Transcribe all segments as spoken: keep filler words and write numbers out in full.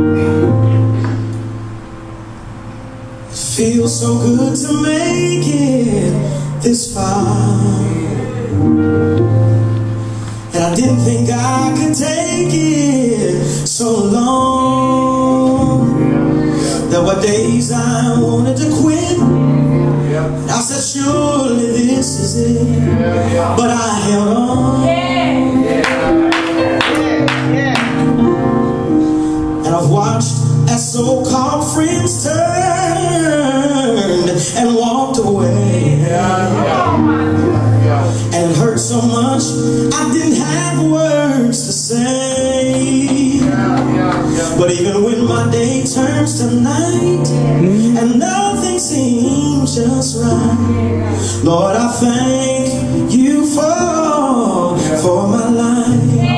Feels so good to make it this far, and I didn't think I could take it so long. There were days I wanted to quit. I said, surely this is it, but I held on. And I've watched as so-called friends turned and walked away, and it hurt so much I didn't have words to say. But even when my day turns to night and nothing seems just right, Lord, I thank you for for my life.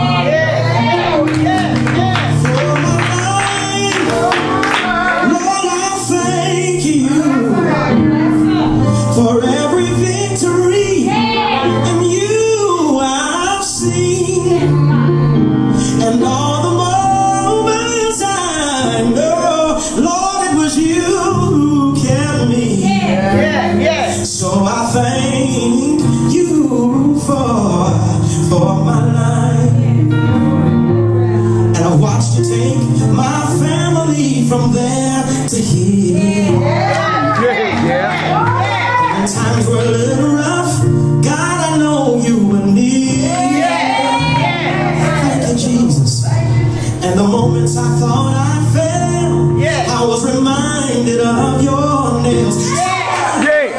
For every victory in you I've seen, and all the moments I know, Lord, it was you who kept me. Yeah, yeah. So I thank you for for my life, and I watched you take my family from there to here. Yeah, yeah. Times were a little rough, God, I know you were near. Thank you, Jesus. And the moments I thought I failed, I was reminded of your nails. Yeah.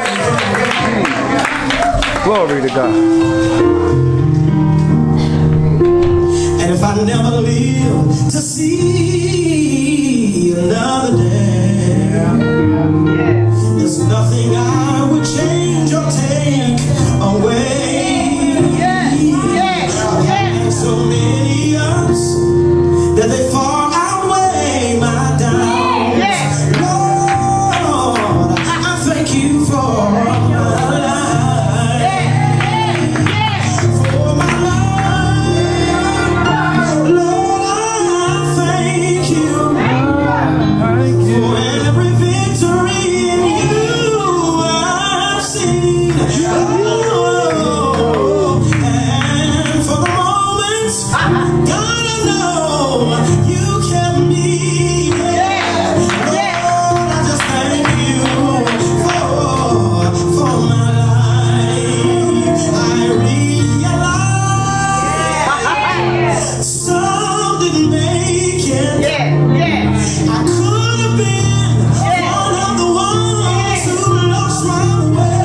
Glory to God. And if I never live to see another day, there's nothing I would change or take away. Yeah, yeah, yeah. So many ups that they far outweigh my downs. Yeah. Lord, I thank you for my life, for my life. Lord, I thank you for every victory in you. Oh, and for the moments, God, I know you kept me. Yeah. Lord, I just thank you for, for my life. I realize some didn't make it. Yeah. Yeah. I could have been one of the ones who lost my way.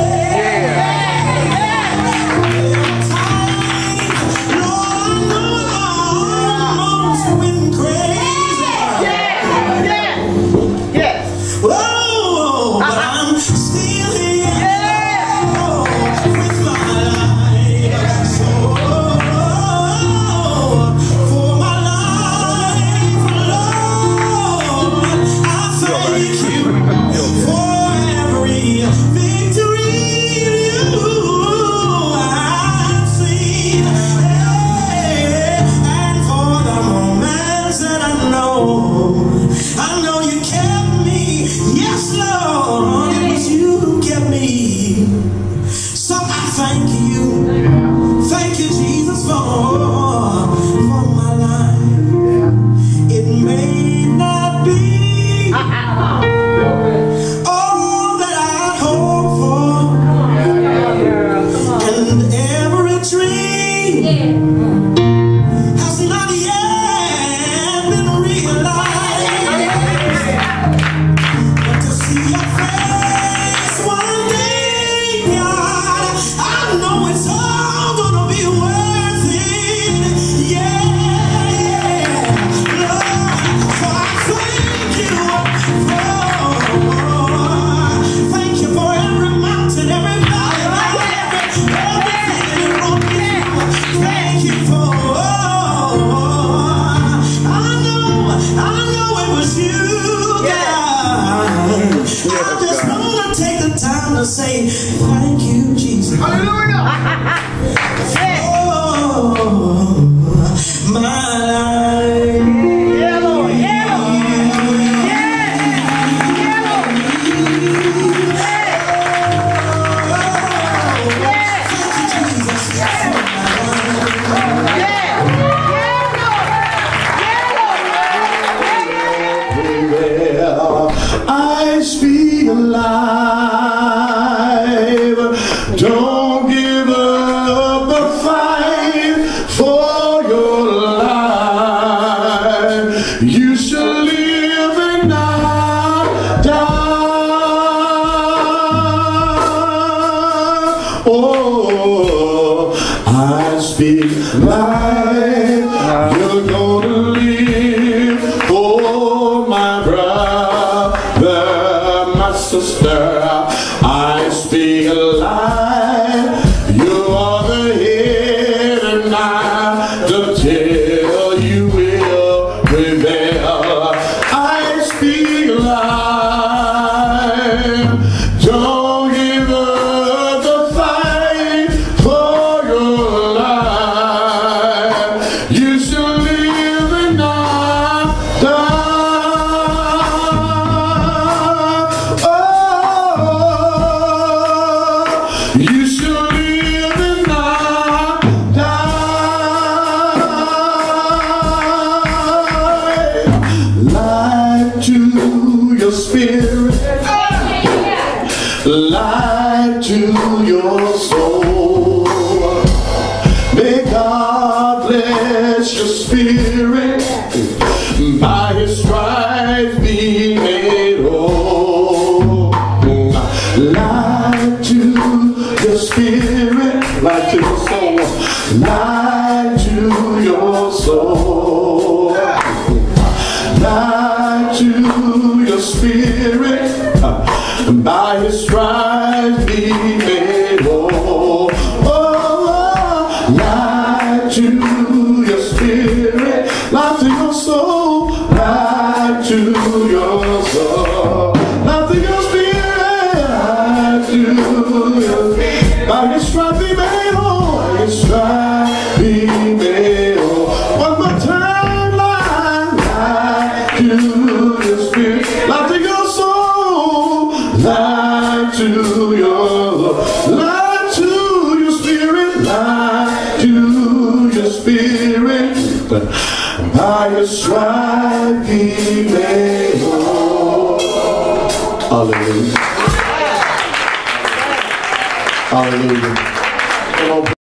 bless your spirit. By his stripes be made whole. Life to your spirit, life to your soul, life to your soul, life to your spirit. By his stripes be made whole. Oh, life to your spirit, life to your soul, life to your soul, life to your spirit, life to your spirit. By his stripes be made whole, by his stripes be made whole. One more time, life, life to your spirit, life to your soul, life to your love, life to your spirit, life to your spirit. By your stripes be made whole. Hallelujah. Hallelujah. Come on.